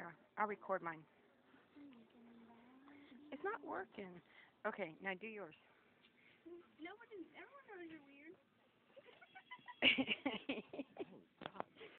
camera. I'll record mine. It's not working. Okay, now do yours. Nobody, everyone knows you're weird.